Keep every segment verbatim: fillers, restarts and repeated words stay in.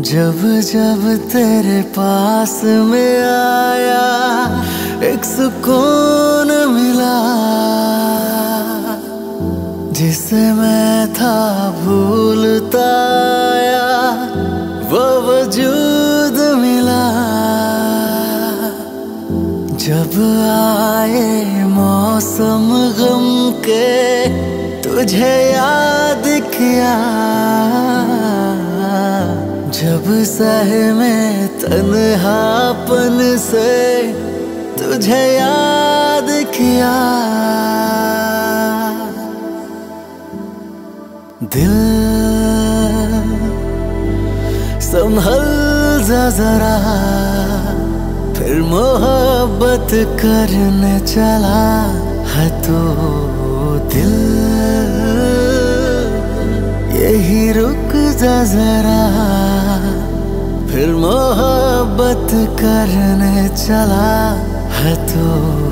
जब जब तेरे पास में आया एक सुकून मिला, जिसे मैं था भूलता आया वो वजूद मिला। जब आए मौसम गम के तुझे याद किया, जब सहमे तन्हापन से तुझे याद किया। दिल संभल जा जरा, फिर मोहब्बत करने चला है तो दिल यही रुक जा जरा, फिर मोहब्बत करने चला है तो।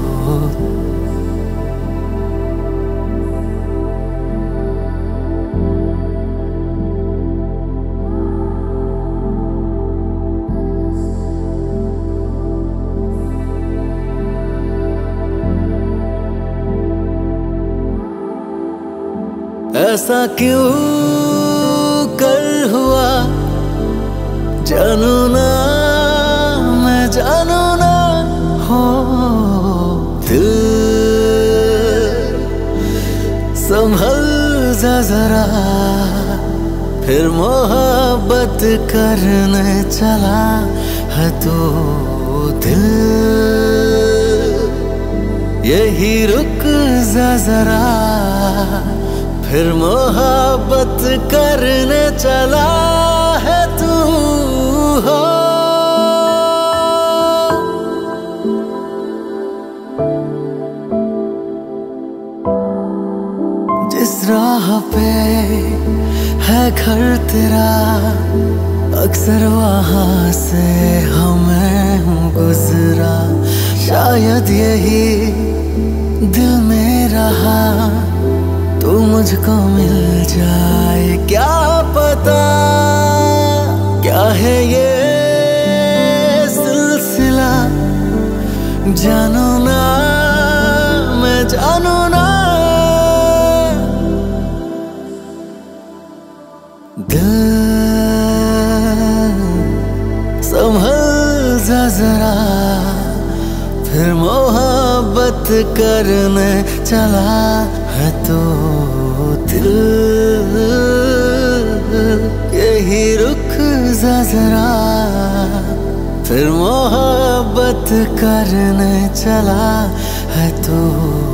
ऐसा क्यों कर हुआ जानू ना, मैं जानू ना हो। दिल संभल जा जरा, फिर मोहब्बत करने चला है तो दिल यही रुक जा जरा, फिर मोहब्बत करने चला है तू हो। जिस राह पे है घर तेरा, अक्सर वहां से हमें गुजरा। शायद यही दिल में रहा तू मुझको मिल जाए, क्या पता क्या है ये सिलसिला। जानू ना, मैं जानू ना। दिल संभल जा जरा, फिर मोहब्बत करने चला है तो दिल यही रुक जा जरा, फिर मोहब्बत करने चला है तो।